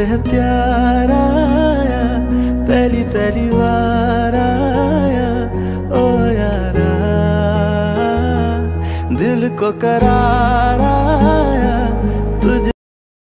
है प्यार आया, पहली पहली बार आया ओ यारा, दिल को करार आया।